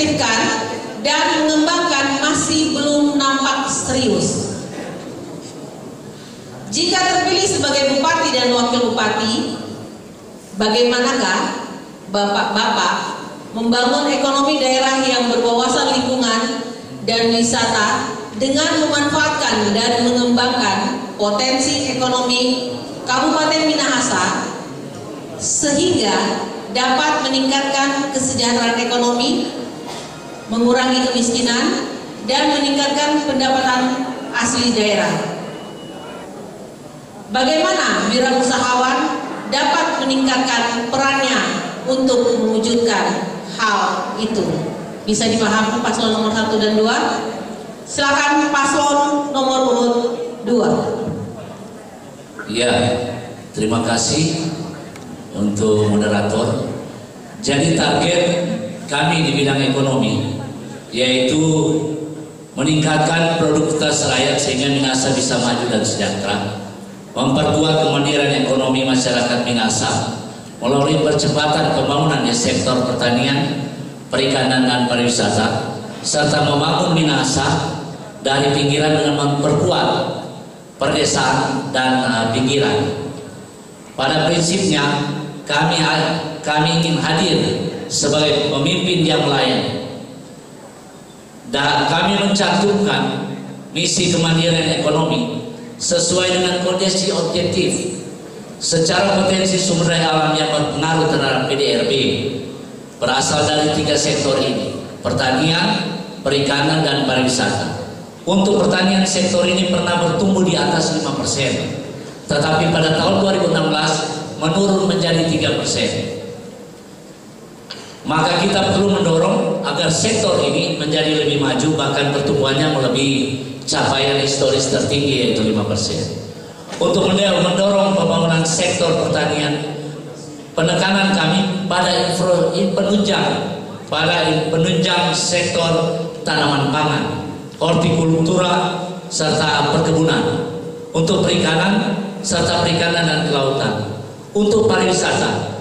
mengefektifkan dan mengembangkan masih belum nampak serius. Jika terpilih sebagai bupati dan wakil bupati, bagaimanakah Bapak-bapak membangun ekonomi daerah yang berwawasan lingkungan dan wisata dengan memanfaatkan dan mengembangkan potensi ekonomi Kabupaten Minahasa sehingga dapat meningkatkan kesejahteraan ekonomi, mengurangi kemiskinan, dan meningkatkan pendapatan asli daerah. Bagaimana wirausahawan dapat meningkatkan perannya untuk mewujudkan hal itu? Bisa dipahami paslon nomor 1 dan 2? Silakan paslon nomor urut 2. Ya, terima kasih untuk moderator. Jadi target kami di bidang ekonomi yaitu meningkatkan produktivitas rakyat sehingga Minahasa bisa maju dan sejahtera, memperkuat kemandirian ekonomi masyarakat Minahasa melalui percepatan pembangunan di sektor pertanian, perikanan, dan pariwisata, serta membangun Minahasa dari pinggiran dengan memperkuat perdesaan dan pinggiran. Pada prinsipnya kami ingin hadir sebagai pemimpin yang melayani, dan kami mencantumkan misi kemandirian ekonomi sesuai dengan kondisi objektif secara potensi sumber daya alam yang berpengaruh terhadap PDRB berasal dari 3 sektor ini: pertanian, perikanan, dan pariwisata. Untuk pertanian, sektor ini pernah bertumbuh di atas 5%, tetapi pada tahun 2016 menurun menjadi 3%. Maka kita perlu mendorong agar sektor ini menjadi lebih maju, bahkan pertumbuhannya melebihi capaian historis tertinggi yaitu 5%. Untuk mendorong pembangunan sektor pertanian, penekanan kami pada penunjang sektor tanaman pangan, hortikultura, serta perkebunan. Untuk perikanan, serta perikanan dan kelautan. Untuk pariwisata,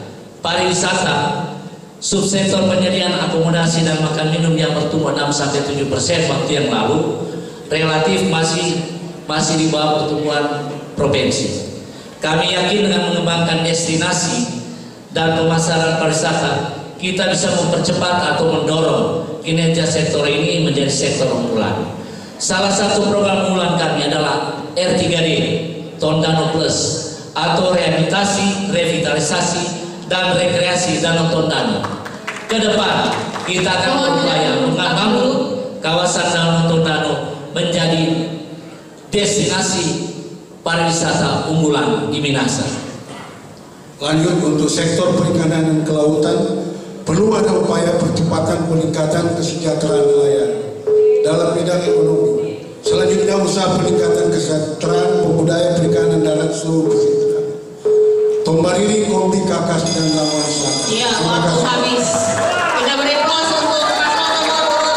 subsektor penyediaan akomodasi dan makan minum yang bertumbuh 6-7% waktu yang lalu relatif masih di bawah pertumbuhan provinsi. Kami yakin dengan mengembangkan destinasi dan pemasaran pariwisata, kita bisa mempercepat atau mendorong kinerja sektor ini menjadi sektor unggulan. Salah satu program unggulan kami adalah R3D, Tondano Plus, atau rehabilitasi, revitalisasi, dan rekreasi Danau Tondano. Ke depan kita akan berupaya membangun kawasan Danau Tondano menjadi destinasi pariwisata unggulan di Minahasa. Lanjut, untuk sektor perikanan dan kelautan, perlu ada upaya percepatan peningkatan kesejahteraan nelayan dalam bidang ekonomi. Selanjutnya, usaha peningkatan kesejahteraan pembudaya perikanan dalam seluruh sektor. Tombariri, Kombi, Kakas, dan Lamongan Selatan. Iya, waktu habis. Kita beri pos untuk paslon nomor urut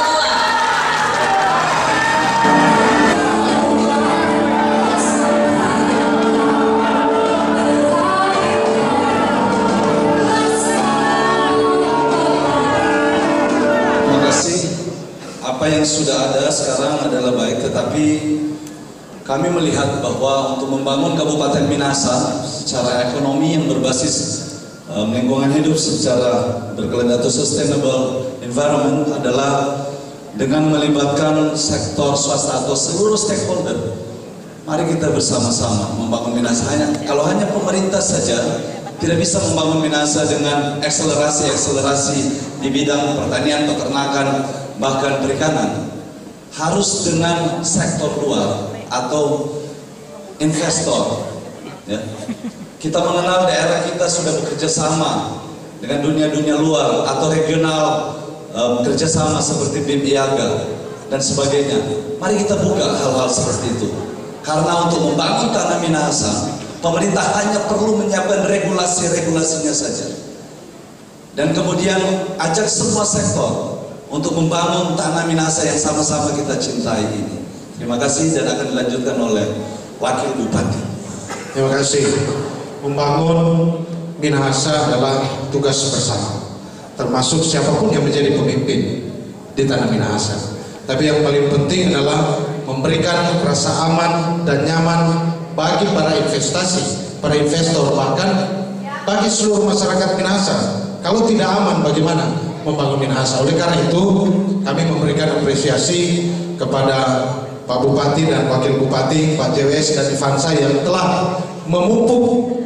2. Terima kasih. Apa yang sudah ada sekarang adalah baik, tetapi kami melihat bahwa untuk membangun Kabupaten Minahasa secara ekonomi yang berbasis lingkungan hidup secara berkelanjutan atau sustainable environment adalah dengan melibatkan sektor swasta atau seluruh stakeholder. Mari kita bersama-sama membangun Minahasa. Kalau hanya pemerintah saja tidak bisa membangun Minahasa dengan akselerasi di bidang pertanian, peternakan, bahkan perikanan. Harus dengan sektor luar atau investor. Ya. Kita mengenal daerah kita sudah bekerja sama dengan dunia luar atau regional, bekerja sama seperti BIM IAGA dan sebagainya. Mari kita buka hal-hal seperti itu. Karena untuk membangun tanah Minahasa, pemerintah hanya perlu menyiapkan regulasinya saja. Dan kemudian ajak semua sektor untuk membangun tanah Minahasa yang sama-sama kita cintai ini. Terima kasih, dan akan dilanjutkan oleh Wakil Bupati. Terima kasih. Membangun Minahasa adalah tugas bersama, termasuk siapapun yang menjadi pemimpin. di Tanah Minahasa. Tapi yang paling penting adalah memberikan rasa aman dan nyaman bagi para investasi, para investor, bahkan bagi seluruh masyarakat Minahasa. Kalau tidak aman, bagaimana membangun Minahasa? Oleh karena itu, kami memberikan apresiasi kepada Pak Bupati dan Wakil Bupati, Pak JWS dan Ivansa yang telah memupuk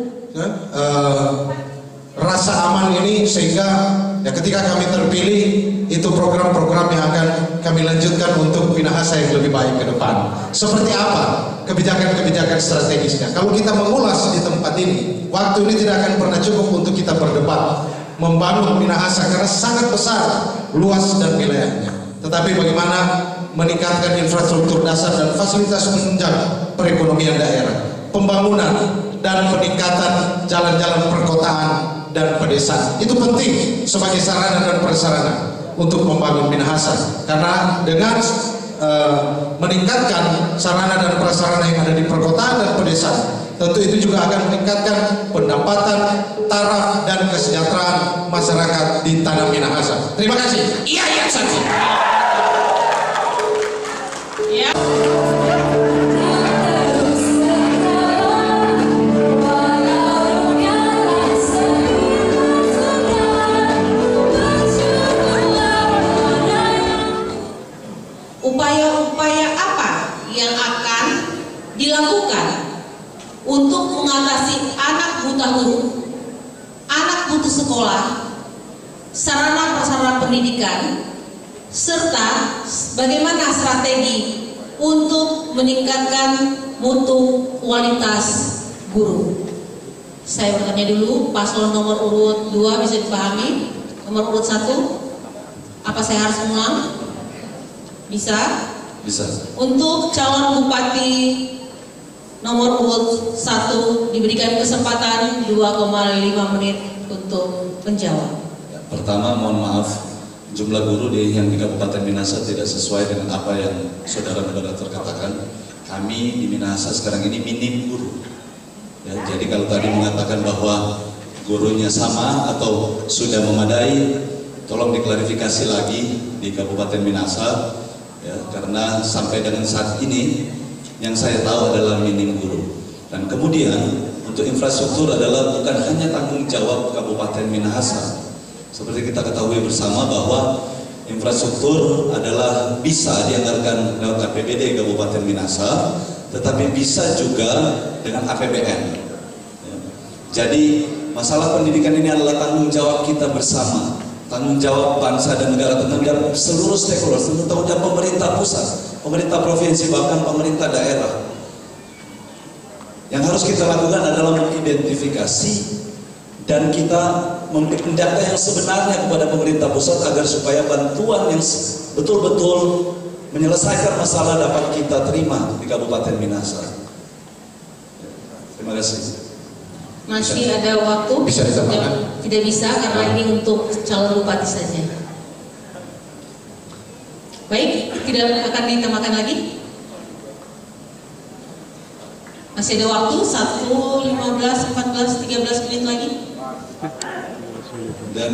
rasa aman ini, sehingga ya ketika kami terpilih, itu program-program yang akan kami lanjutkan untuk Minahasa yang lebih baik ke depan. Seperti apa kebijakan-kebijakan strategisnya? Kalau kita mengulas di tempat ini, waktu ini tidak akan pernah cukup untuk kita berdebat membangun Minahasa karena sangat besar, luas dan wilayahnya. Tetapi bagaimana meningkatkan infrastruktur dasar dan fasilitas penunjang perekonomian daerah, pembangunan dan peningkatan jalan-jalan perkotaan dan pedesaan. Itu penting sebagai sarana dan prasarana untuk membangun Minahasa, karena dengan meningkatkan sarana dan prasarana yang ada di perkotaan dan pedesaan, tentu itu juga akan meningkatkan pendapatan, taraf dan kesejahteraan masyarakat di Tanah Minahasa. Terima kasih. Iya, iya, saksi. Ya. Upaya-upaya apa yang akan dilakukan untuk mengatasi anak buta huruf, anak putus sekolah, sarana prasarana pendidikan, serta bagaimana strategi untuk meningkatkan mutu kualitas guru? Saya bertanya dulu, paslon nomor urut 2 bisa dipahami? Nomor urut 1, apa saya harus ulang? Bisa? Bisa. Untuk calon bupati nomor urut 1 diberikan kesempatan 2,5 menit untuk menjawab. Pertama, mohon maaf, jumlah guru yang di Kabupaten Minahasa tidak sesuai dengan apa yang saudara moderator katakan. Kami di Minahasa sekarang ini minim guru. Ya, jadi kalau tadi mengatakan bahwa gurunya sama atau sudah memadai, tolong diklarifikasi lagi di Kabupaten Minahasa. Ya, karena sampai dengan saat ini yang saya tahu adalah minim guru. Dan kemudian untuk infrastruktur adalah bukan hanya tanggung jawab Kabupaten Minahasa. Seperti kita ketahui bersama bahwa infrastruktur adalah bisa dianggarkan lewat APBD Kabupaten Minahasa, tetapi bisa juga dengan APBN. Ya. Jadi masalah pendidikan ini adalah tanggung jawab kita bersama. Tanggung jawab bangsa dan negara, tanggung jawab seluruh stakeholder, tanggung jawab pemerintah pusat, pemerintah provinsi, bahkan pemerintah daerah. Yang harus kita lakukan adalah mengidentifikasi dan kita memberikan data yang sebenarnya kepada pemerintah pusat agar supaya bantuan yang betul-betul menyelesaikan masalah dapat kita terima di Kabupaten Minahasa. Terima kasih. Masih ada waktu? Bisa ditambahkan? Tidak bisa karena ini untuk calon bupati saja. Baik, tidak akan ditambahkan lagi. Masih ada waktu 1, 15, 14, 13 menit lagi. Dan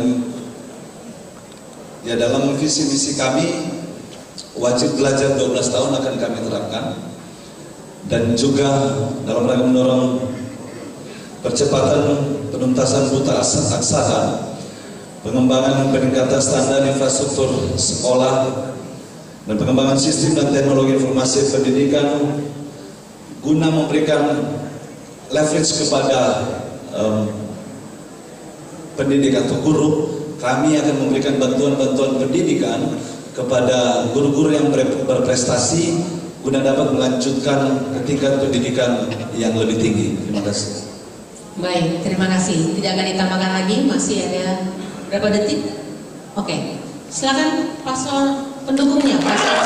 ya dalam visi misi kami wajib belajar 12 tahun akan kami terapkan, dan juga dalam rangka mendorong percepatan penuntasan buta aksara, pengembangan peningkatan standar infrastruktur sekolah, dan pengembangan sistem dan teknologi informasi pendidikan guna memberikan leverage kepada pendidik atau guru. Kami akan memberikan bantuan-bantuan pendidikan kepada guru-guru yang berprestasi guna dapat melanjutkan ke tingkat pendidikan yang lebih tinggi. Terima kasih. Baik, terima kasih. Tidak akan ditambahkan lagi, masih ada berapa detik? Oke, silakan paslon pendukungnya.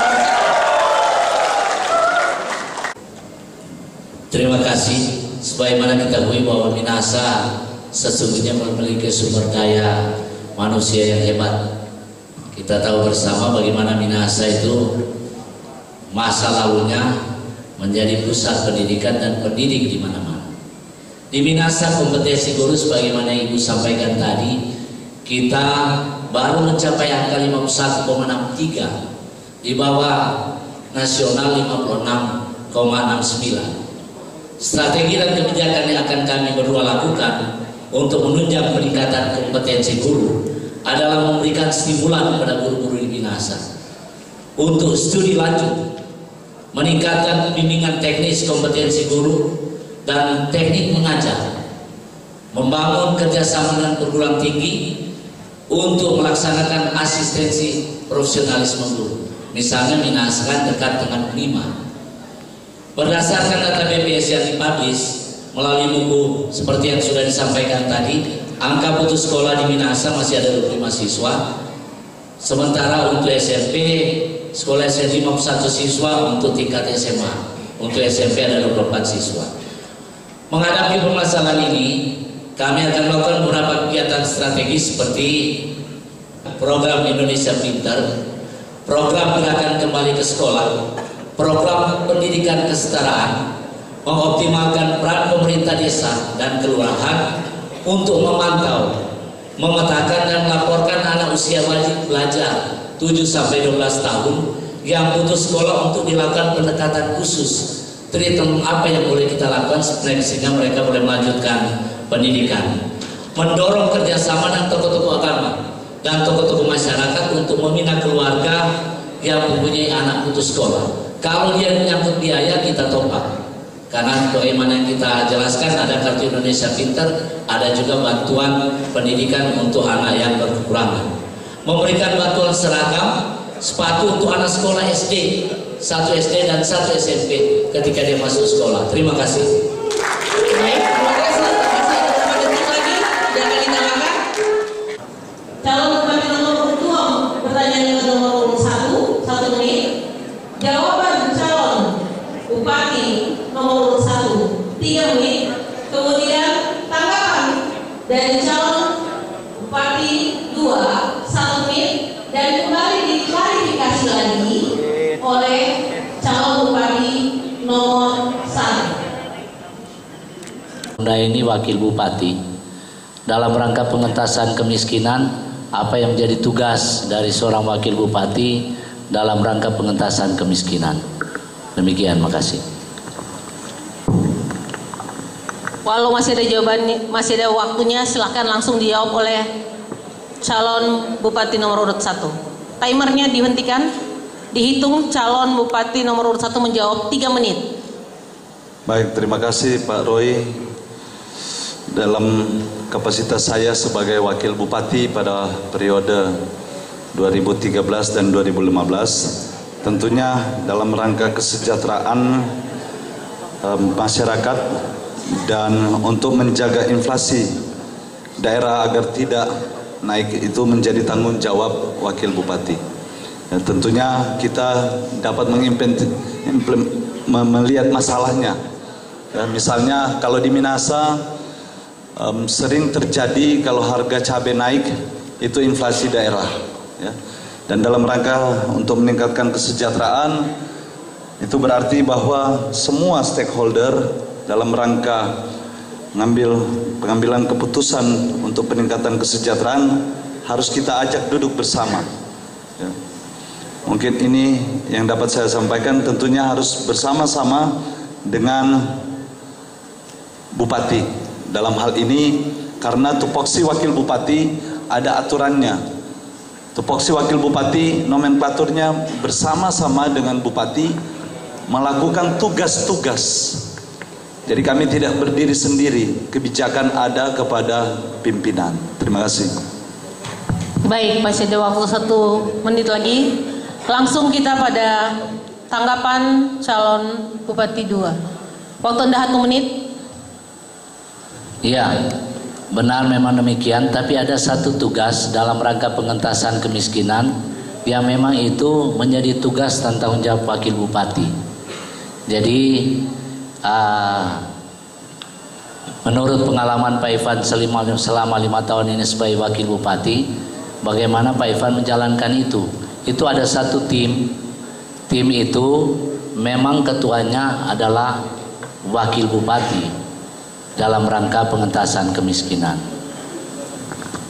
Terima kasih. Sebagaimana kita ketahui bahwa Minahasa sesungguhnya memiliki sumber daya manusia yang hebat. Kita tahu bersama bagaimana Minahasa itu masa lalunya menjadi pusat pendidikan dan pendidik di mana-mana. Di Minahasa kompetensi guru sebagaimana Ibu sampaikan tadi, kita baru mencapai angka 51,63, di bawah nasional 56,69. Strategi dan kebijakan yang akan kami berdua lakukan untuk menunjang peningkatan kompetensi guru adalah memberikan stimulan kepada guru-guru di Minahasa untuk studi lanjut, meningkatkan bimbingan teknis kompetensi guru dan teknik mengajar, membangun kerjasama dengan perguruan tinggi untuk melaksanakan asistensi profesionalisme guru. Misalnya Minahasa dekat dengan UNIMA. Berdasarkan data BPS yang dipublish melalui buku seperti yang sudah disampaikan tadi, angka putus sekolah di Minahasa masih ada 25 siswa. Sementara untuk SMP, sekolah SMP 51 siswa, untuk tingkat SMA. Untuk SMP ada 24 siswa. Menghadapi permasalahan ini, kami akan melakukan beberapa kegiatan strategis seperti program Indonesia Pintar, program gerakan kembali ke sekolah, program pendidikan kesetaraan, mengoptimalkan peran pemerintah desa dan kelurahan untuk memantau, memetakan dan melaporkan anak usia wajib belajar 7-12 tahun yang putus sekolah untuk dilakukan pendekatan khusus, treatment apa yang boleh kita lakukan sehingga mereka boleh melanjutkan pendidikan. Mendorong kerjasama dengan tokoh-tokoh agama dan tokoh-tokoh masyarakat untuk membina keluarga yang mempunyai anak putus sekolah. Kalau dia menyangkut biaya, kita topak. Karena bagaimana yang kita jelaskan, ada kartu Indonesia Pintar, ada juga bantuan pendidikan untuk anak yang berkekurangan. Memberikan bantuan seragam, sepatu untuk anak sekolah SD, 1 SD dan 1 SMP ketika dia masuk sekolah. Terima kasih. Baik, terima kasih. Masih ada beberapa detik lagi yang akan ditambahkan. Calon bupati nomor 2, pertanyaan yang nomor 1, 1 menit. Jawaban calon bupati nomor 1, 3 menit. Kemudian tanggapan dari calon bupati 2, 1 menit. Dan kembali diklarifikasi lagi oleh calon bupati nomor 1. Anda ini wakil bupati dalam rangka pengentasan kemiskinan, apa yang menjadi tugas dari seorang wakil bupati dalam rangka pengentasan kemiskinan? Demikian, makasih. Walau masih ada jawaban, masih ada waktunya, silahkan langsung dijawab oleh calon bupati nomor urut 1. Timernya dihentikan, dihitung calon bupati nomor urut 1 menjawab 3 menit. Baik, terima kasih Pak Roy. Dalam kapasitas saya sebagai wakil bupati pada periode 2013 dan 2015, tentunya dalam rangka kesejahteraan masyarakat dan untuk menjaga inflasi daerah agar tidak naik, itu menjadi tanggung jawab wakil bupati. Dan tentunya kita dapat melihat masalahnya. Dan misalnya kalau di Minahasa sering terjadi kalau harga cabai naik, itu inflasi daerah. Ya. Dan dalam rangka untuk meningkatkan kesejahteraan, itu berarti bahwa semua stakeholder dalam rangka pengambilan keputusan untuk peningkatan kesejahteraan harus kita ajak duduk bersama. Ya. Mungkin ini yang dapat saya sampaikan, tentunya harus bersama-sama dengan bupati dalam hal ini, karena tupoksi wakil bupati ada aturannya. Tupoksi wakil bupati nomenklaturnya bersama-sama dengan bupati melakukan tugas-tugas. Jadi kami tidak berdiri sendiri, kebijakan ada kepada pimpinan. Terima kasih. Baik, masih ada waktu 1 menit lagi. Langsung kita pada tanggapan calon bupati 2. Waktu Anda 1 menit. Iya, benar memang demikian, tapi ada satu tugas dalam rangka pengentasan kemiskinan yang memang itu menjadi tugas dan tanggung jawab wakil bupati. Jadi menurut pengalaman Pak Ivan selama 5 tahun ini sebagai wakil bupati, bagaimana Pak Ivan menjalankan itu? Itu ada satu tim itu memang ketuanya adalah wakil bupati dalam rangka pengentasan kemiskinan.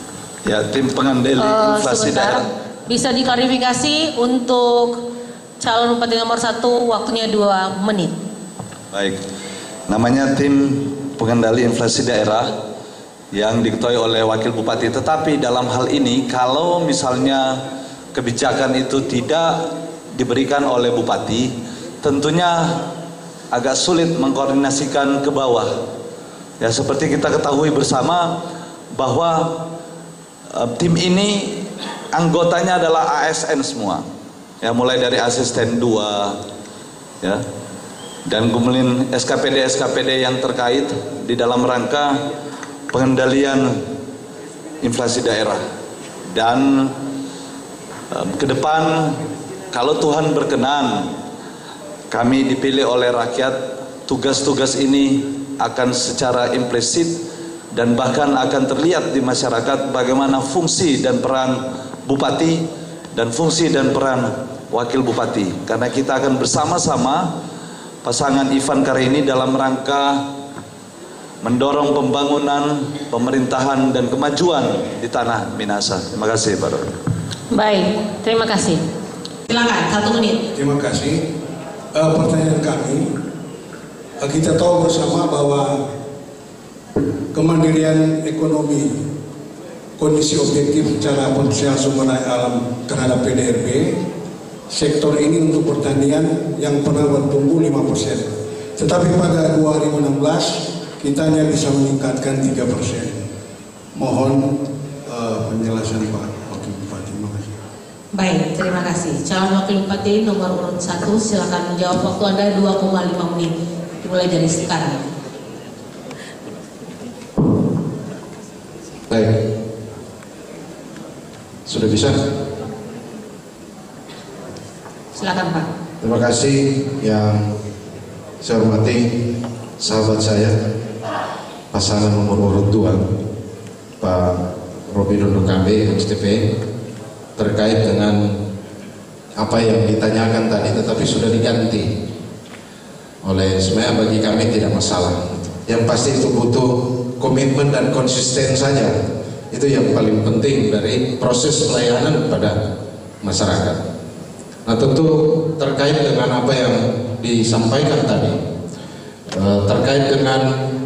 Ya, tim pengendali inflasi daerah. Bisa diklarifikasi untuk calon bupati nomor 1, waktunya 2 menit. Baik, namanya tim pengendali inflasi daerah yang diketuai oleh wakil bupati. Tetapi dalam hal ini, kalau misalnya kebijakan itu tidak diberikan oleh bupati, tentunya agak sulit mengkoordinasikan ke bawah. Ya, seperti kita ketahui bersama bahwa tim ini anggotanya adalah ASN semua. Ya, mulai dari asisten 2, ya, dan kemudian SKPD yang terkait di dalam rangka pengendalian inflasi daerah. Dan ke depan, kalau Tuhan berkenan kami dipilih oleh rakyat, tugas-tugas ini akan secara implisit dan bahkan akan terlihat di masyarakat bagaimana fungsi dan peran bupati dan fungsi dan peran wakil bupati. Karena kita akan bersama-sama pasangan Ivan Karini dalam rangka mendorong pembangunan, pemerintahan dan kemajuan di tanah Minahasa. Terima kasih, Pak Roy. Baik, terima kasih. Silakan, 1 menit. Terima kasih. Pertanyaan kami, kita tahu bersama bahwa kemandirian ekonomi, kondisi objektif secara potensial sumber daya alam terhadap PDRB, sektor ini untuk pertanian yang pernah bertumbuh 5%. Tetapi pada 2016 kita hanya bisa meningkatkan 3%. Mohon penjelasan Pak Wakil Bupati. Terima kasih. Baik, terima kasih. Calon wakil bupati nomor urut 1, silakan menjawab. Waktu Anda 2,5 menit. Dimulai dari sekarang. Baik, sudah bisa? Silakan Pak. Terima kasih yang saya hormati sahabat saya, pasangan nomor urut 2, Pak Robi Dondo Kambe, XTP, terkait dengan apa yang ditanyakan tadi, tetapi sudah diganti oleh, sebenarnya bagi kami tidak masalah. Yang pasti itu butuh komitmen dan konsisten saja. Itu yang paling penting dari proses pelayanan pada masyarakat. Nah, tentu terkait dengan apa yang disampaikan tadi, terkait dengan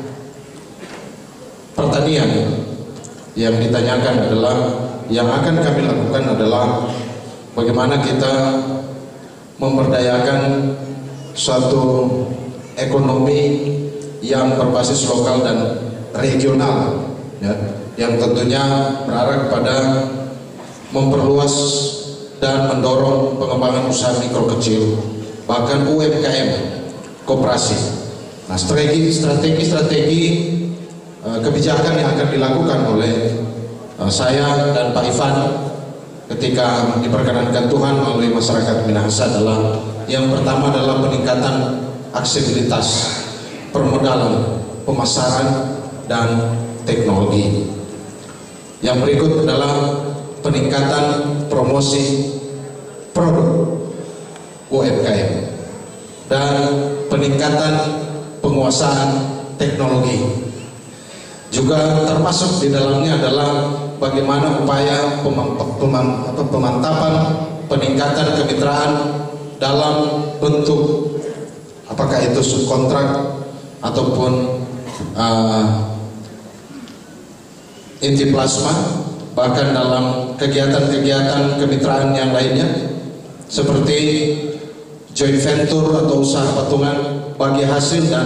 pertanian, yang ditanyakan adalah, yang akan kami lakukan adalah bagaimana kita memberdayakan suatu ekonomi yang berbasis lokal dan regional, ya, yang tentunya berarah kepada memperluas dan mendorong pengembangan usaha mikro kecil, bahkan UMKM, koperasi. Nah, strategi kebijakan yang akan dilakukan oleh saya dan Pak Ivan ketika diperkenankan Tuhan oleh masyarakat Minahasa adalah, yang pertama adalah peningkatan aksesibilitas permodalan, pemasaran, dan teknologi. Yang berikut adalah peningkatan promosi produk UMKM dan peningkatan penguasaan teknologi. Juga termasuk di dalamnya adalah bagaimana upaya pemantapan peningkatan kemitraan dalam bentuk apakah itu subkontrak ataupun inti plasma, bahkan dalam kegiatan-kegiatan kemitraan yang lainnya seperti joint venture atau usaha patungan bagi hasil dan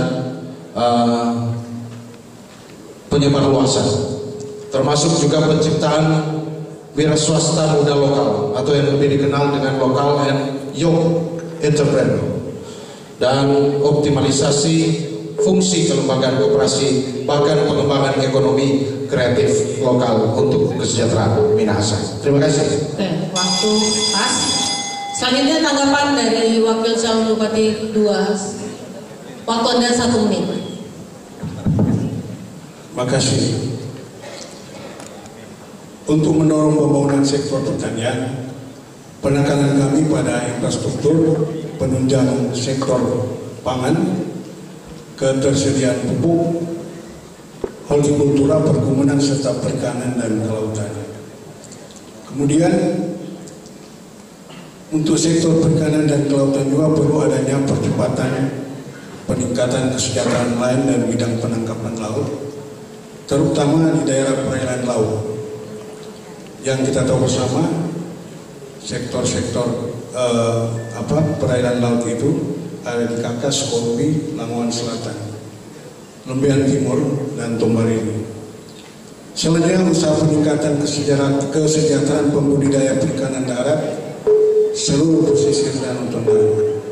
penyebarluasan, termasuk juga penciptaan wira swasta muda lokal atau yang lebih dikenal dengan lokal and young entrepreneur, dan optimalisasi fungsi kelembagaan koperasi, bahkan pengembangan ekonomi kreatif lokal untuk kesejahteraan Minahasa. Terima kasih. Oke, waktu pas. Selanjutnya tanggapan dari Wakil Calon Bupati 2. Waktu Anda 1 menit. Makasih. Untuk mendorong pembangunan sektor pertanian, penekanan kami pada infrastruktur, penunjang sektor pangan, ketersediaan pupuk, hortikultura, perkebunan serta perikanan dan kelautan. Kemudian untuk sektor perikanan dan kelautan juga perlu adanya percepatan peningkatan kesejahteraan nelayan dan bidang penangkapan laut, terutama di daerah perairan laut. Yang kita tahu bersama, sektor-sektor perairan laut itu ada di Kakas, Kolbi, Lamongan Selatan, Lembian Timur, dan Tombarini. Selanjutnya, usaha peningkatan kesejahteraan pembudidaya perikanan darat seluruh pesisir Danau Tondano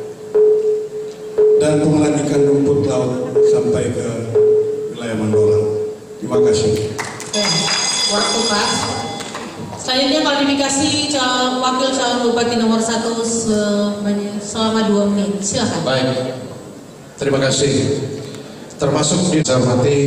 dan pengolahan ikan rumput laut sampai ke wilayah Mandolang. Terima kasih. Waktu Pak. Selanjutnya klarifikasi Wakil Calon Bupati nomor 1 selama 2 menit. Silakan. Baik, terima kasih. Termasuk dihormati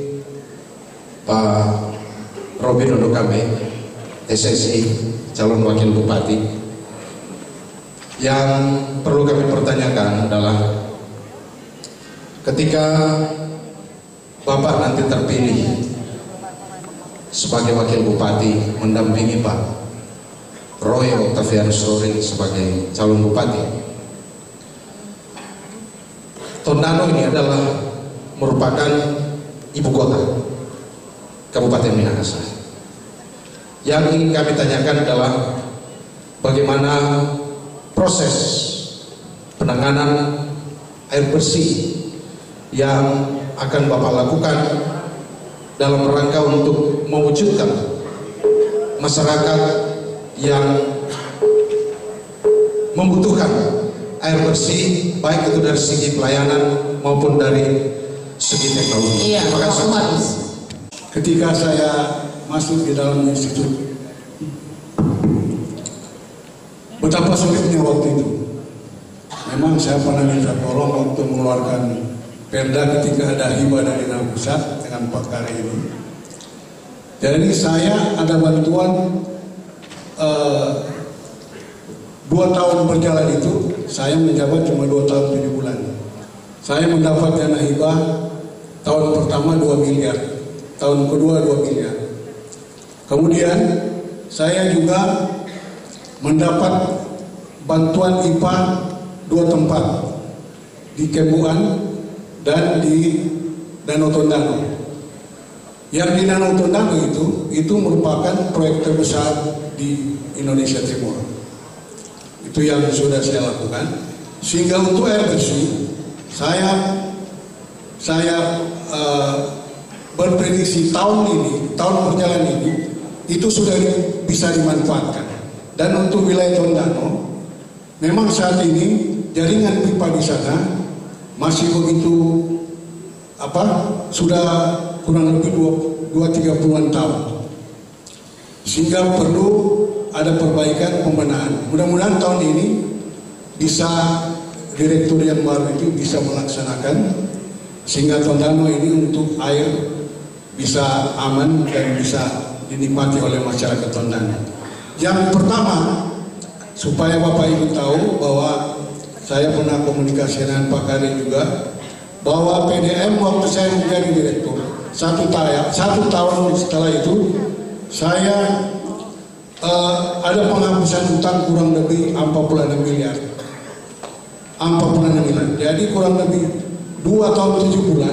Pak Robi Dondo Kambe, SSI, calon Wakil Bupati. Yang perlu kami pertanyakan adalah ketika Bapak nanti terpilih sebagai Wakil Bupati mendampingi Pak Roy Octavianus Roring sebagai calon Bupati, Tondano ini adalah merupakan ibu kota Kabupaten Minahasa. Yang ingin kami tanyakan adalah bagaimana proses penanganan air bersih yang akan Bapak lakukan dalam rangka untuk mewujudkan masyarakat yang membutuhkan air bersih, baik itu dari segi pelayanan maupun dari segi teknologi. Iya, terima kasih. Ketika saya masuk di dalam institut, betapa sulitnya waktu itu. Memang saya pernah minta tolong waktu mengeluarkan perda ketika ada hibah dari Dana Pusat dengan Pak Kare ini. Jadi saya ada bantuan 2 tahun berjalan itu, saya menjabat cuma 2 tahun 7 bulan. Saya mendapat dana hibah tahun pertama 2 miliar, tahun kedua 2 miliar. Kemudian saya juga mendapat bantuan IPA 2 tempat, di Kembuan dan di Danau Tondano. Yang di Danau Tondano itu merupakan proyek terbesar di Indonesia Timur. Itu yang sudah saya lakukan. Sehingga untuk air bersih, saya berprediksi tahun berjalan ini itu sudah bisa dimanfaatkan. Dan untuk wilayah Tondano, memang saat ini jaringan pipa di sana masih begitu sudah kurang lebih 2-30 tahun, sehingga perlu ada perbaikan pembenahan. Mudah-mudahan tahun ini bisa direktur yang baru itu bisa melaksanakan sehingga Tondano ini untuk air bisa aman dan bisa dinikmati oleh masyarakat Tondano. Yang pertama, supaya Bapak Ibu tahu bahwa saya pernah komunikasi dengan Pak Kare juga, bahwa PDM waktu saya menjadi direktur, satu tahun setelah itu saya ada penghapusan hutang kurang lebih 46 miliar. Jadi kurang lebih 2 tahun 7 bulan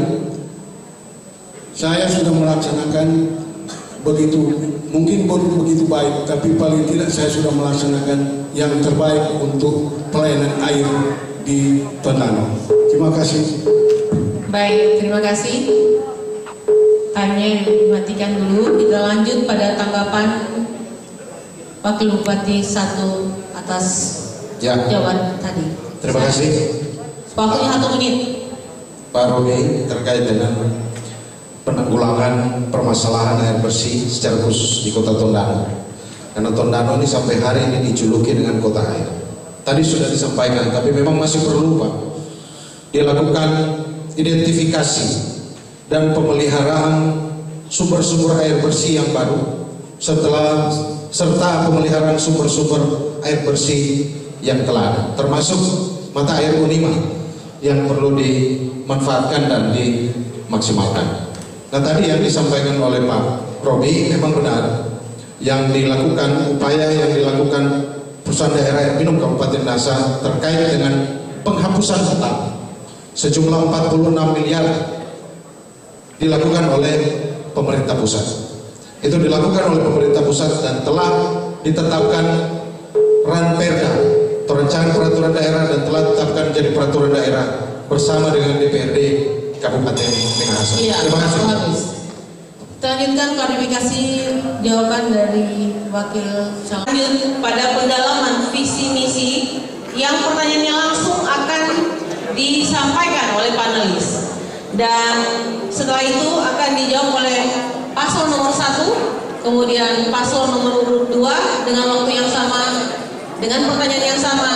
saya sudah melaksanakan mungkin belum begitu baik, tapi paling tidak saya sudah melaksanakan yang terbaik untuk pelayanan air di Tondano. Terima kasih. Baik, terima kasih. Tanya dimatikan dulu. Kita lanjut pada tanggapan Wakil Bupati 1 atas jawaban tadi. Terima kasih. Waktunya 1 menit. Pak Robi, terkait dengan penanggulangan permasalahan air bersih secara khusus di Kota Tondano. Karena Tondano ini sampai hari ini dijuluki dengan kota air. Tadi sudah disampaikan, tapi memang masih perlu Pak dilakukan identifikasi dan pemeliharaan sumber-sumber air bersih yang baru serta pemeliharaan sumber-sumber air bersih yang telah ada, termasuk mata air Unima yang perlu dimanfaatkan dan dimaksimalkan. Nah, tadi yang disampaikan oleh Pak Robi memang benar yang dilakukan, upaya yang dilakukan perusahaan daerah air minum Kabupaten Minahasa terkait dengan penghapusan hutang sejumlah 46 miliar dilakukan oleh pemerintah pusat. Itu dilakukan oleh pemerintah pusat dan telah ditetapkan Ranperda atau rancangan peraturan daerah dan telah ditetapkan menjadi peraturan daerah bersama dengan DPRD Kabupaten Minahasa. Iya, Terima kasih. habis. Kita lanjutkan klarifikasi jawaban dari Wakil Calon. Pada pendalaman visi misi yang pertanyaannya langsung akan disampaikan oleh panelis dan setelah itu akan dijawab oleh paslon nomor 1, kemudian paslon nomor urut 2 dengan waktu yang sama, dengan pertanyaan yang sama,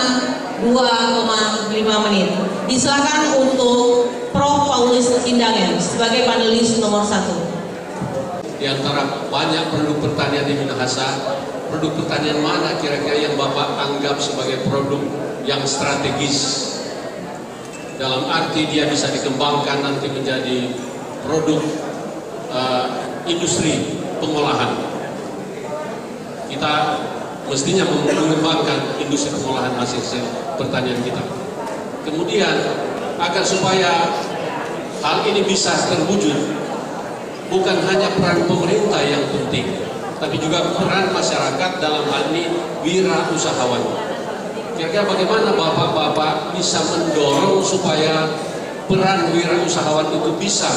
2,5 menit. Disilakan untuk Prof. Paulus Indangen sebagai panelis nomor 1. Di antara banyak produk pertanian di Minahasa, produk pertanian mana kira-kira yang Bapak anggap sebagai produk yang strategis? Dalam arti dia bisa dikembangkan nanti menjadi produk industri pengolahan. Kita mestinya mengembangkan industri pengolahan hasil pertanian kita. Kemudian agar supaya hal ini bisa terwujud, bukan hanya peran pemerintah yang penting, tapi juga peran masyarakat, dalam hal ini wirausahawan. Kira-kira bagaimana Bapak-Bapak bisa mendorong supaya peran wirausahawan itu bisa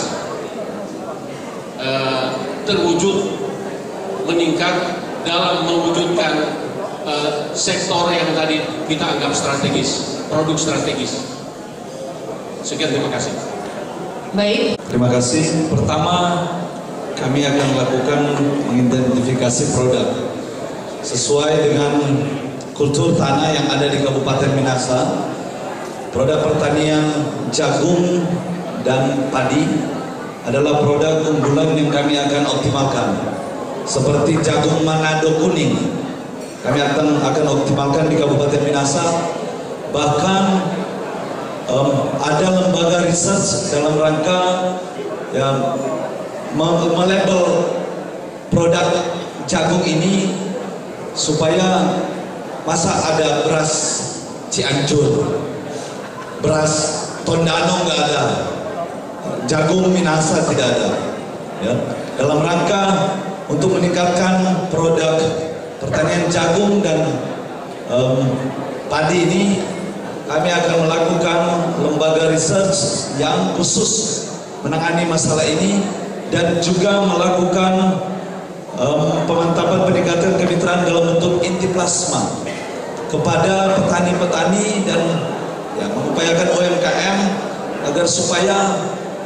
terwujud, meningkat dalam mewujudkan sektor yang tadi kita anggap strategis, produk strategis. Sekian, terima kasih. Baik. Terima kasih. Pertama, kami akan melakukan mengidentifikasi produk sesuai dengan kultur tanah yang ada di Kabupaten Minahasa. Produk pertanian jagung dan padi adalah produk unggulan yang kami akan optimalkan. Seperti jagung Manado kuning, kami akan optimalkan di Kabupaten Minahasa. Bahkan ada lembaga research dalam rangka yang melabel produk jagung ini supaya masa ada beras Cianjur, beras Tondano nggak ada, jagung Minahasa tidak ada. Ya. Dalam rangka untuk meningkatkan produk pertanian jagung dan padi ini, kami akan melakukan lembaga research yang khusus menangani masalah ini dan juga melakukan pemantapan peningkatan kemitraan dalam bentuk inti plasma kepada petani-petani dan ya, mengupayakan UMKM agar supaya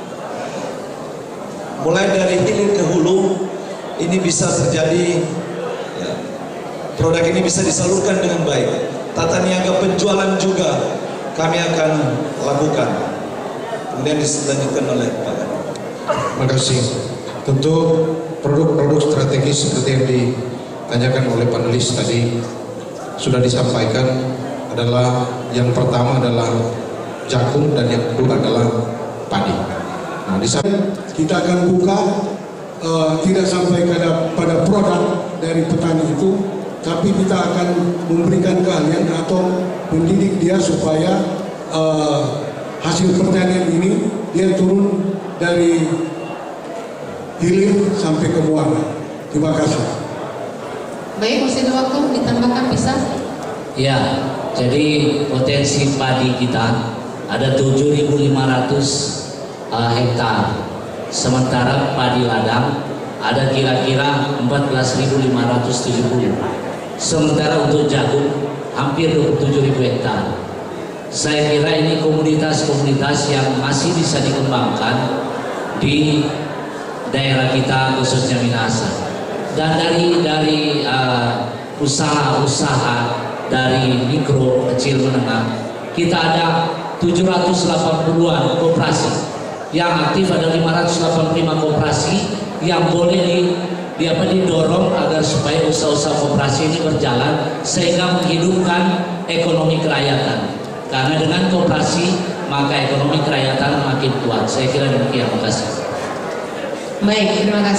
mulai dari hilir ke hulu ini bisa terjadi, ya, produk ini bisa disalurkan dengan baik. Tata niaga penjualan juga kami akan lakukan. Kemudian dilanjutkan oleh Pak. Terima kasih. Tentu produk-produk strategis seperti yang ditanyakan oleh panelis tadi sudah disampaikan, adalah yang pertama adalah jagung dan yang kedua adalah padi. Nah, di sana Kita akan buka tidak sampai pada produk dari petani itu, tapi kita akan memberikan keahlian atau mendidik dia supaya hasil pertanian ini dia turun dari hilir sampai ke muara. Terima kasih. Baik, masih ada waktu ditambahkan bisa? Ya, jadi potensi padi kita ada 7.500 hektar. Sementara padi ladang ada kira-kira 14.570. Sementara untuk jagung hampir 27.000 hektar. Saya kira ini komunitas-komunitas yang masih bisa dikembangkan di daerah kita, khususnya Minahasa. Dan dari usaha-usaha dari mikro, kecil, menengah, kita ada 780-an koperasi. Yang aktif ada 585 koperasi yang boleh didorong agar supaya usaha-usaha koperasi ini berjalan sehingga menghidupkan ekonomi kerakyatan. Karena dengan koperasi maka ekonomi kerakyatan makin kuat. Saya kira demikian. Terima kasih. Baik, terima kasih.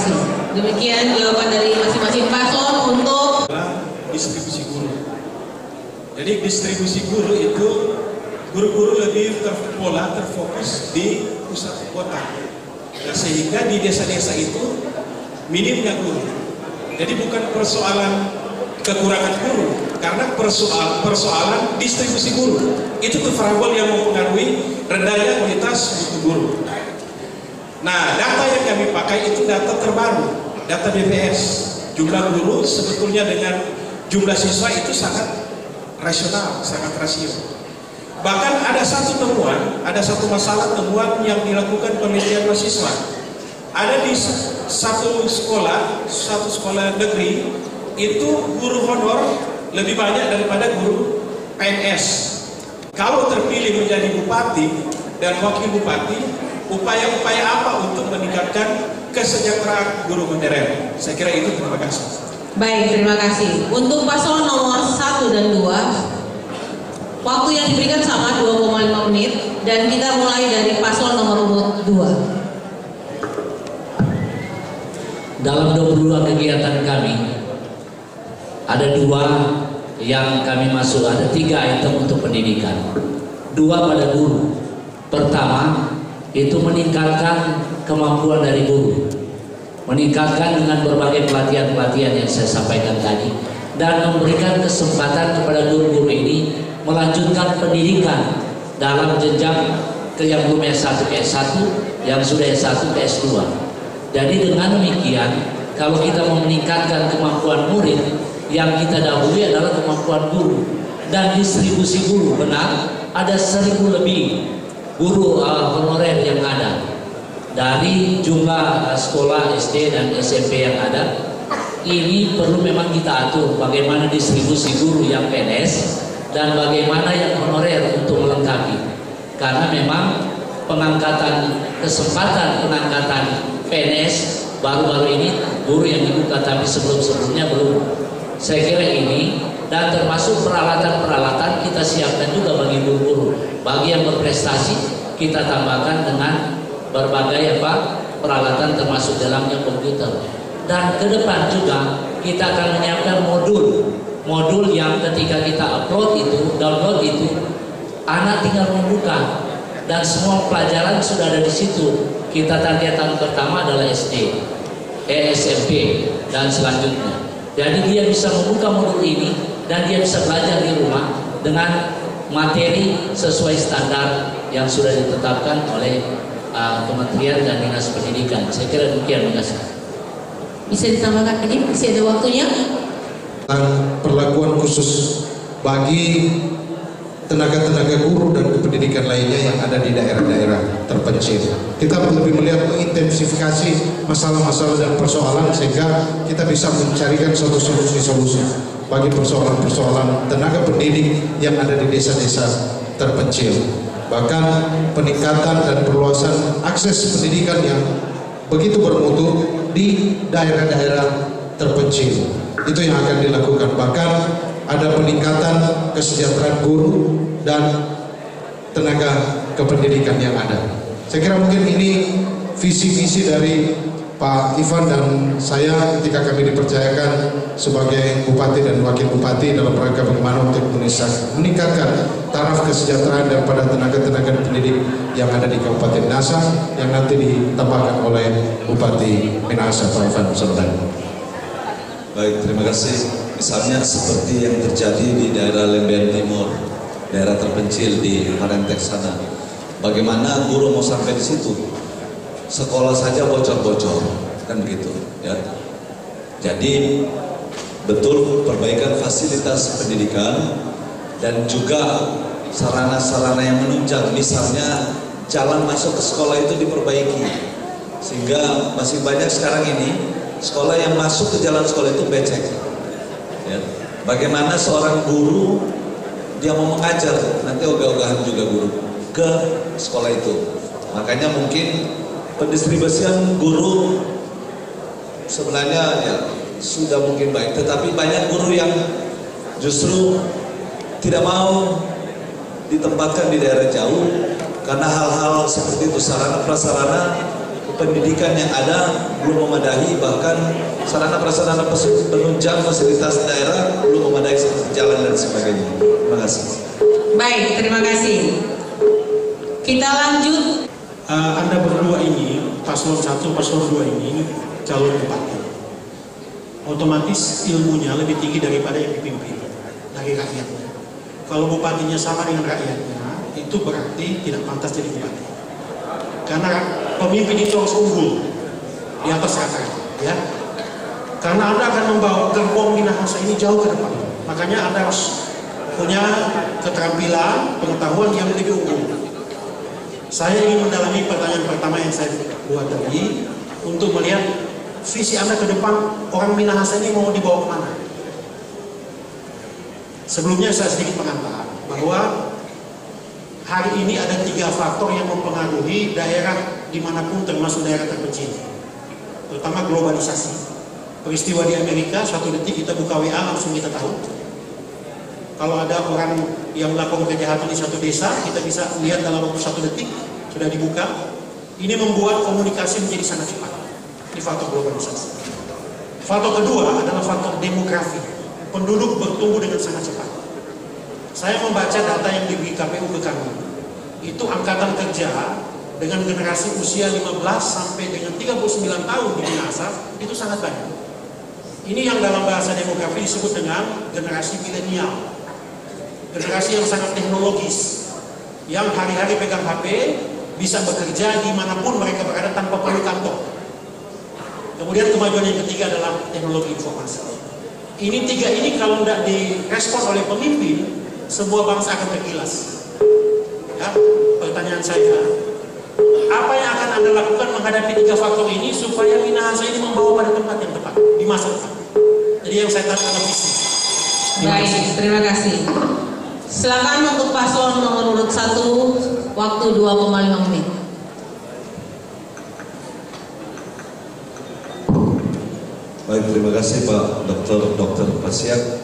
Demikian jawaban dari masing-masing paslon untuk distribusi guru. Jadi distribusi guru itu guru-guru lebih terfokus di pusat kota. Nah, sehingga di desa-desa itu minimnya guru. Jadi bukan persoalan kekurangan guru, karena persoalan distribusi guru. Itu tuh variabel yang mempengaruhi rendahnya kualitas mutu guru. Nah, data yang kami pakai itu data terbaru, data BPS. Jumlah guru sebetulnya dengan jumlah siswa itu sangat rasional, sangat rasio. Bahkan ada satu masalah temuan yang dilakukan penelitian mahasiswa. Ada di satu sekolah negeri itu guru honor lebih banyak daripada guru PNS. Kalau terpilih menjadi bupati dan wakil bupati, upaya-upaya apa untuk meningkatkan kesejahteraan guru honorer? Saya kira itu. Terima kasih. Baik, terima kasih. Untuk paslon nomor 1 dan 2, waktu yang diberikan sama 2,5 menit dan kita mulai dari paslon nomor 2. Dalam 22 kegiatan kami, ada 2 yang kami masuk, ada 3 item untuk pendidikan, 2 pada guru. Pertama, itu meningkatkan kemampuan dari guru, meningkatkan dengan berbagai pelatihan-pelatihan yang saya sampaikan tadi, dan memberikan kesempatan kepada guru-guru ini melanjutkan pendidikan dalam jenjang yang belum S1 ke S1, yang sudah S1 ke S2. Jadi dengan demikian, kalau kita mau meningkatkan kemampuan murid, yang kita dahului adalah kemampuan guru dan distribusi guru. Benar, ada 1.000 lebih guru honorer yang ada dari jumlah sekolah SD dan SMP yang ada. Ini perlu memang kita atur bagaimana distribusi guru yang PNS dan bagaimana yang honorer untuk melengkapi, karena memang kesempatan pengangkatan PNS baru-baru ini guru yang dibuka, tapi sebelumnya belum. Saya kira ini, dan termasuk peralatan-peralatan kita siapkan juga bagi guru-guru. Bagi yang berprestasi kita tambahkan dengan berbagai peralatan, termasuk dalamnya komputer. Dan ke depan juga kita akan menyiapkan modul yang ketika kita download itu, anak tinggal membuka dan semua pelajaran sudah ada di situ. Kita target tahun pertama adalah SD, SMP dan selanjutnya. Jadi dia bisa membuka modul ini dan dia bisa belajar di rumah dengan materi sesuai standar yang sudah ditetapkan oleh Kementerian dan Dinas Pendidikan. Saya kira demikian. Terima kasih. Bisa ditambahkan lagi? Masih ada waktunya? Perlakuan khusus bagi tenaga-tenaga guru dan pendidikan lainnya yang ada di daerah-daerah terpencil. Kita lebih melihat mengintensifikasi masalah-masalah dan persoalan sehingga kita bisa mencarikan suatu solusi-solusi bagi persoalan-persoalan tenaga pendidik yang ada di desa-desa terpencil. Bahkan peningkatan dan perluasan akses pendidikan yang begitu bermutu di daerah-daerah terpencil. Itu yang akan dilakukan. Bahkan ada peningkatan kesejahteraan guru dan tenaga kependidikan yang ada. Saya kira mungkin ini visi-visi dari Pak Ivan dan saya ketika kami dipercayakan sebagai bupati dan wakil bupati dalam rangka bagaimana untuk meningkatkan taraf kesejahteraan daripada tenaga-tenaga pendidik yang ada di Kabupaten Minahasa yang nanti ditambahkan oleh Bupati Minahasa Pak Ivan Serdang. Baik, terima kasih. Misalnya seperti yang terjadi di daerah Lemben Timur, daerah terpencil di Parentech sana. Bagaimana guru mau sampai di situ? Sekolah saja bocor-bocor, kan begitu, ya. Jadi betul perbaikan fasilitas pendidikan dan juga sarana-sarana yang menunjang, misalnya jalan masuk ke sekolah itu diperbaiki, sehingga masih banyak sekarang ini sekolah yang masuk ke jalan sekolah itu becek. Ya. Bagaimana seorang guru dia mau mengajar, nanti ogah-ogahan juga guru ke sekolah itu. Makanya mungkin pendistribusian guru sebenarnya ya sudah mungkin baik, tetapi banyak guru yang justru tidak mau ditempatkan di daerah jauh karena hal-hal seperti itu, sarana prasarana pendidikan yang ada belum memadai, bahkan sarana prasarana penunjang fasilitas daerah belum memadai seperti jalan dan sebagainya. Terima kasih. Baik, terima kasih. Kita lanjut. Anda berdua ini, paslon 1, paslon 2 ini calon bupati. Otomatis ilmunya lebih tinggi daripada yang dipimpin dari rakyatnya. Kalau bupatinya sama dengan rakyatnya, itu berarti tidak pantas jadi bupati. Karena pemimpin itu harus unggul di atas rata-rata, ya. Karena Anda akan membawa gerbong Minahasa ini jauh ke depan. Makanya Anda harus punya keterampilan, pengetahuan yang lebih unggul. Saya ingin mendalami pertanyaan pertama yang saya buat tadi untuk melihat visi Anda ke depan, orang Minahasa ini mau dibawa kemana. Sebelumnya saya sedikit mengantar bahwa hari ini ada 3 faktor yang mempengaruhi daerah dimanapun termasuk daerah terpencil, terutama globalisasi. Peristiwa di Amerika, 1 detik kita buka WA langsung kita tahu. Kalau ada orang yang melakukan kejahatan di satu desa, kita bisa lihat dalam waktu 1 detik sudah dibuka. Ini membuat komunikasi menjadi sangat cepat. Ini faktor globalisasi. Faktor kedua adalah faktor demografi. Penduduk bertumbuh dengan sangat cepat. Saya membaca data yang diberi KPU ke kami. Itu angkatan kerja dengan generasi usia 15 sampai dengan 39 tahun di Minahasa itu sangat banyak. Ini yang dalam bahasa demografi disebut dengan generasi milenial. Generasi yang sangat teknologis, yang hari-hari pegang HP, bisa bekerja dimanapun mereka berada tanpa perlu kantor. Kemudian kemajuan yang ketiga adalah teknologi informasi. Ini 3 ini kalau tidak direspon oleh pemimpin, sebuah bangsa akan tergilas. Ya, pertanyaan saya, apa yang akan Anda lakukan menghadapi 3 faktor ini supaya Minahasa ini membawa pada tempat yang tepat di masa depan? Jadi yang saya tanya adalah visi. Baik, terima kasih. Silakan untuk paslon nomor urut 1, waktu 2,5 menit. Baik, terima kasih Pak Dr. Pasiak.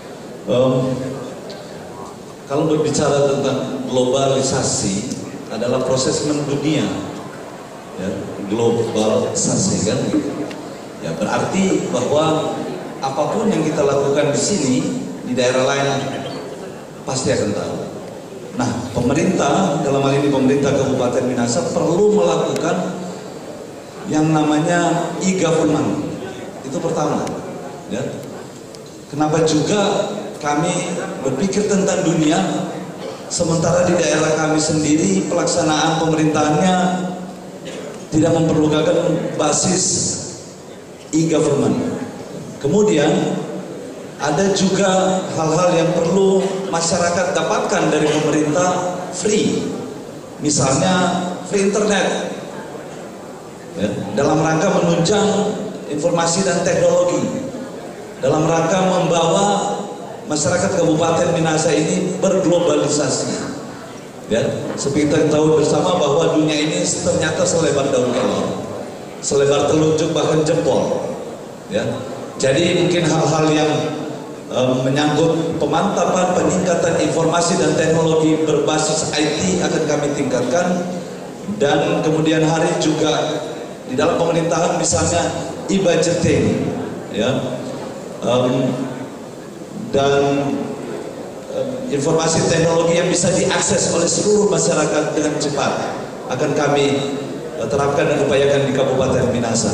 Kalau berbicara tentang globalisasi adalah proses mendunia, ya, globalisasi kan, ya berarti bahwa apapun yang kita lakukan di sini di daerah lain pasti akan tahu. Nah, pemerintah dalam hal ini pemerintah Kabupaten Minahasa perlu melakukan yang namanya e-government. Itu pertama, ya. Kenapa juga kami berpikir tentang dunia, sementara di daerah kami sendiri pelaksanaan pemerintahannya tidak memerlukan basis e-government. Kemudian ada juga hal-hal yang perlu masyarakat dapatkan dari pemerintah free, misalnya free internet, ya, dalam rangka menunjang informasi dan teknologi, dalam rangka membawa masyarakat Kabupaten Minahasa ini berglobalisasi. Ya, seperti kita tahu bersama bahwa dunia ini ternyata selebar daun kelor, selebar telunjuk bahkan jempol. Ya, jadi mungkin hal-hal yang menyangkut pemantapan, peningkatan informasi dan teknologi berbasis IT akan kami tingkatkan, dan kemudian hari juga di dalam pemerintahan misalnya e-budgeting, ya. Dan informasi teknologi yang bisa diakses oleh seluruh masyarakat dengan cepat akan kami terapkan dan upayakan di Kabupaten Minahasa.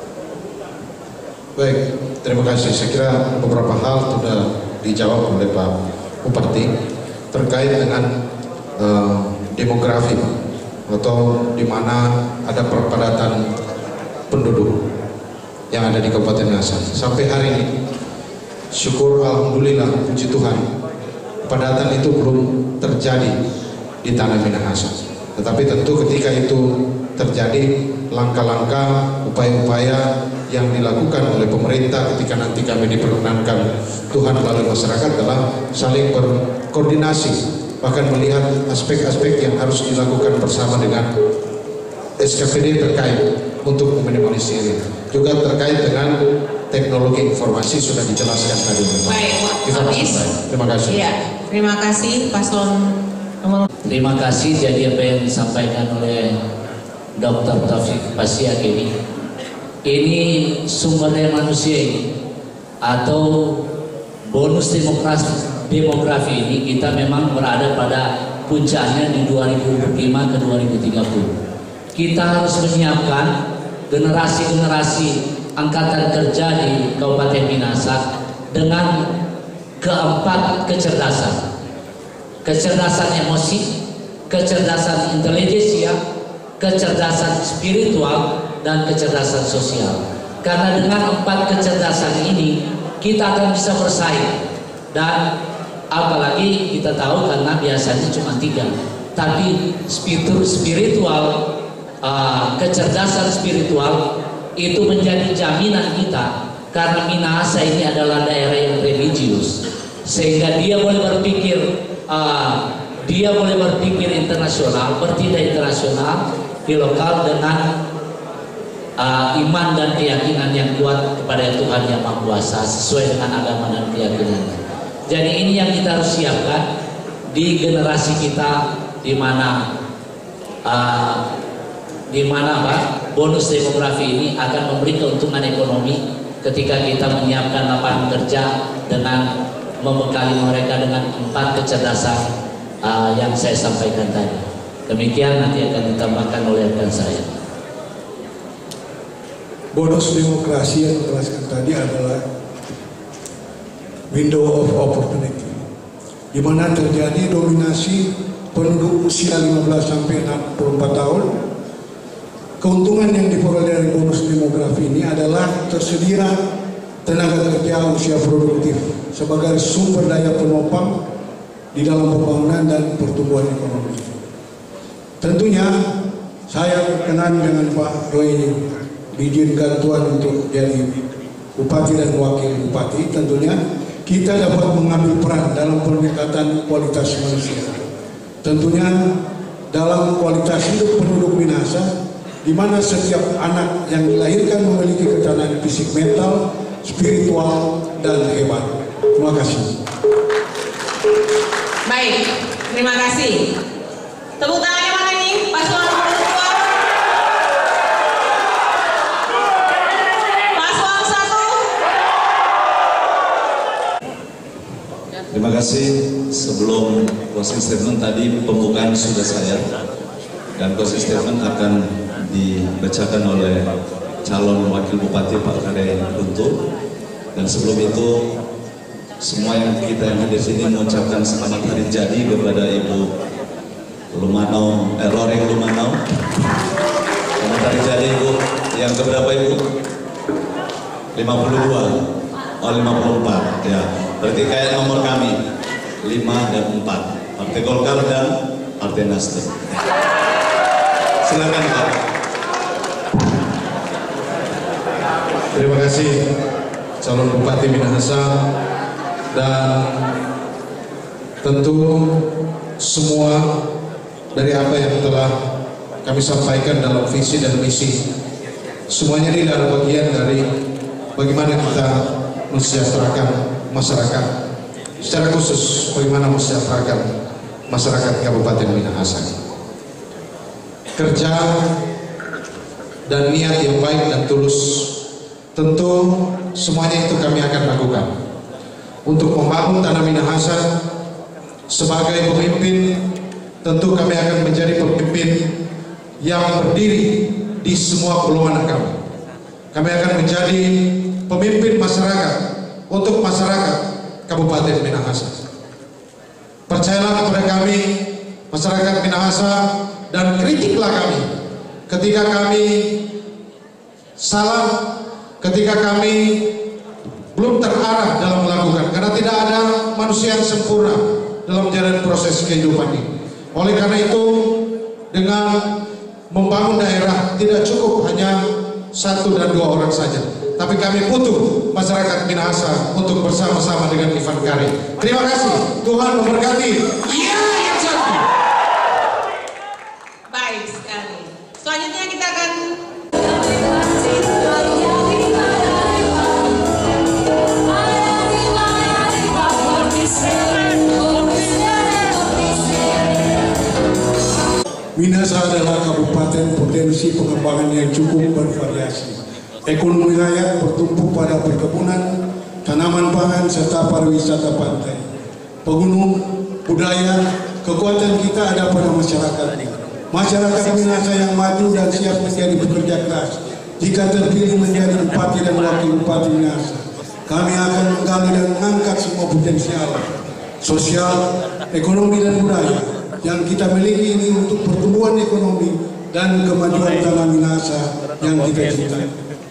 Baik, terima kasih. Saya kira beberapa hal sudah dijawab oleh Pak Bupati terkait dengan demografi atau di mana ada perpadatan penduduk yang ada di Kabupaten Minahasa. Sampai hari ini, syukur alhamdulillah, puji Tuhan, kepadatan itu belum terjadi di tanah Minahasa. Tetapi tentu ketika itu terjadi, langkah-langkah, upaya-upaya yang dilakukan oleh pemerintah ketika nanti kami diperkenankan Tuhan melalui masyarakat adalah saling berkoordinasi, bahkan melihat aspek-aspek yang harus dilakukan bersama dengan SKPD terkait untuk meminimalisir. Juga terkait dengan teknologi informasi sudah dijelaskan tadi. Baik, habis. Terima kasih. Iya, terima kasih paslon nomor. Terima kasih. Jadi apa yang disampaikan oleh Dr. Taufik Pasiak ini sumber daya manusia ini atau bonus demografi ini kita memang berada pada puncaknya di 2025 ke 2030. Kita harus menyiapkan generasi-generasi angkatan kerja di Kabupaten Minahasa dengan keempat kecerdasan. Kecerdasan emosi, kecerdasan intelijensia, kecerdasan spiritual, dan kecerdasan sosial. Karena dengan empat kecerdasan ini kita akan bisa bersaing. Dan apalagi kita tahu karena biasanya cuma 3, tapi spiritual, kecerdasan spiritual itu menjadi jaminan kita karena Minahasa ini adalah daerah yang religius, sehingga dia boleh berpikir internasional, bertindak internasional di lokal dengan iman dan keyakinan yang kuat kepada Tuhan Yang Maha Kuasa sesuai dengan agama dan keyakinannya. Jadi ini yang kita harus siapkan di generasi kita, di mana Pak, bonus demografi ini akan memberi keuntungan ekonomi ketika kita menyiapkan lapangan kerja dengan membekali mereka dengan 4 kecerdasan yang saya sampaikan tadi. Demikian nanti akan ditambahkan oleh rekan saya. Bonus demokrasi yang dijelaskan tadi adalah window of opportunity, di mana terjadi dominasi penduduk usia 15 sampai 64 tahun. Keuntungan yang diperoleh dari bonus demografi ini adalah tersedia tenaga kerja usia produktif sebagai sumber daya penopang di dalam pembangunan dan pertumbuhan ekonomi. Tentunya saya berkenan dengan Pak Roy diizinkan Tuhan untuk jadi bupati dan wakil bupati. Tentunya kita dapat mengambil peran dalam peningkatan kualitas manusia. Tentunya dalam kualitas hidup penduduk Minahasa, di mana setiap anak yang dilahirkan memiliki ketahanan fisik, mental, spiritual, dan hebat. Terima kasih. Baik, terima kasih. Tepuk tangannya mana nih? Paslon nomor 2. Paslon 1. Terima kasih. Sebelum closing statement tadi pembukaan sudah saya, dan closing statement akan dibacakan oleh calon wakil bupati Pak Kade Guntur. Dan sebelum itu semua yang kita yang hadir sini mengucapkan selamat hari jadi kepada Ibu Lumanau, Roreng Lumanau. Selamat hari jadi Ibu. Yang keberapa Ibu? 52. Oh 54 ya. Berarti kayak nomor kami 5 dan 4. Partai Golkar dan Partai Nasdem. Silakan Pak. Terima kasih calon Bupati Minahasa, dan tentu semua dari apa yang telah kami sampaikan dalam visi dan misi, semuanya ini adalah bagian dari bagaimana kita mensejahterakan masyarakat, secara khusus bagaimana mensejahterakan masyarakat Kabupaten Minahasa. Kerja dan niat yang baik dan tulus, tentu semuanya itu kami akan lakukan untuk membangun tanah Minahasa sebagai pemimpin. Tentu kami akan menjadi pemimpin yang berdiri di semua peluang kami. Kami akan menjadi pemimpin masyarakat untuk masyarakat Kabupaten Minahasa. Percayalah kepada kami, masyarakat Minahasa, dan kritiklah kami ketika kami salah, ketika kami belum terarah dalam melakukan, karena tidak ada manusia yang sempurna dalam menjalani proses kehidupan ini. Oleh karena itu, dengan membangun daerah tidak cukup hanya 1 dan 2 orang saja, tapi kami butuh masyarakat Minahasa untuk bersama-sama dengan Ivan Kare. Terima kasih, Tuhan memberkati. Iya, yang satu. Baik sekali. Selanjutnya kita akan Minahasa adalah kabupaten potensi potensi pengembangan yang cukup bervariasi. Ekonomi rakyat bertumpu pada perkebunan, tanaman pangan, serta pariwisata pantai. Pegunung, budaya, kekuatan kita ada pada masyarakat. Masyarakat Minahasa yang maju dan siap menjadi pekerja keras. Jika terpilih menjadi Bupati dan Wakil Bupati Minahasa, kami akan menggali dan mengangkat semua potensial sosial, ekonomi dan budaya yang kita miliki ini untuk pertumbuhan ekonomi dan kemajuan tanah Minahasa yang kita cintai.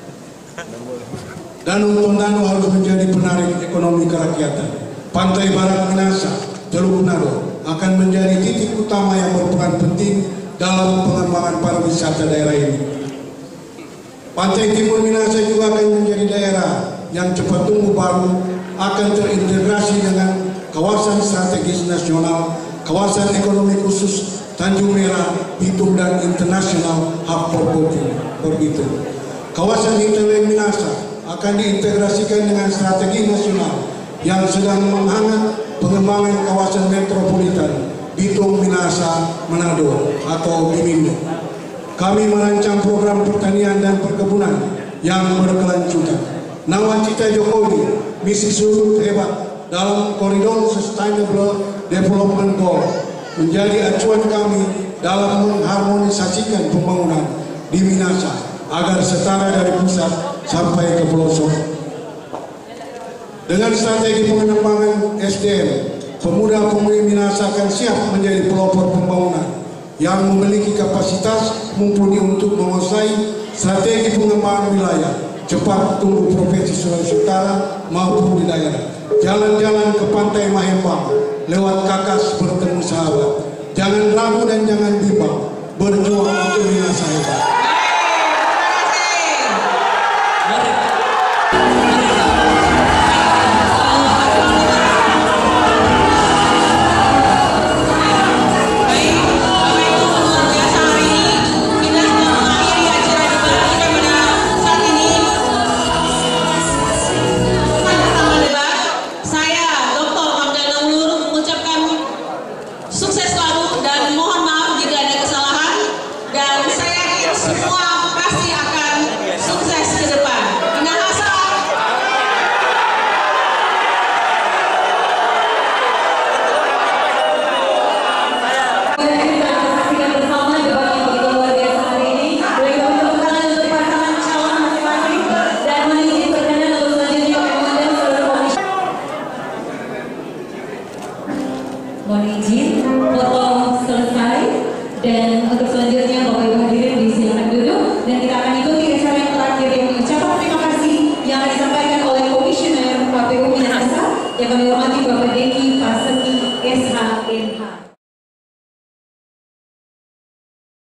Danau Tondano harus menjadi penarik ekonomi kerakyatan. Pantai Barat Minahasa, Teluk Nado akan menjadi titik utama yang berperan penting dalam pengembangan pariwisata daerah ini. Pantai Timur Minahasa juga akan menjadi daerah yang cepat tumbuh baru, akan terintegrasi dengan kawasan strategis nasional, kawasan ekonomi khusus Tanjung Merah, Bitung dan International Hub for Bitung. Kawasan Hinterland Minahasa akan diintegrasikan dengan strategi nasional yang sedang menghangat pengembangan kawasan metropolitan Bitung, Minahasa, Manado atau Bimindo. Kami merancang program pertanian dan perkebunan yang berkelanjutan. Nawacita Jokowi, misi surut hebat dalam koridor Sustainable Development Goal menjadi acuan kami dalam mengharmonisasikan pembangunan di Minahasa agar setara dari pusat sampai ke pelosok. Dengan strategi pengembangan SDM, pemuda-pemudi Minahasa akan siap menjadi pelopor pembangunan yang memiliki kapasitas mumpuni untuk menguasai strategi pengembangan wilayah cepat tumbuh provinsi Sulawesi Utara maupun di daerah. Jalan-jalan ke Pantai Mahembang lewat Kakas bertemu sahabat. Jangan ragu dan jangan bimbang, berjuang untuk Minahasa hebat. Sukses selalu dan mohon maaf jika ada kesalahan, dan saya yakin semua pasti akan sukses ke depan. Minahasa. Kita saksikan bersama debat yang begitu luar biasa hari ini. Boleh kami tepuk tangan untuk pasangan calon masing-masing dan menuju perkenan untuk selanjutnya komandan seluruh komisi. Mohon izin, foto selesai, dan untuk selanjutnya Bapak Ibu hadirin disilakan duduk dan kita akan ikuti acara yang terakhir yang ucapan terima kasih yang akan disampaikan oleh Komisioner KPU Minahasa yang kami hormati Bapak Deki Paseki SHMH.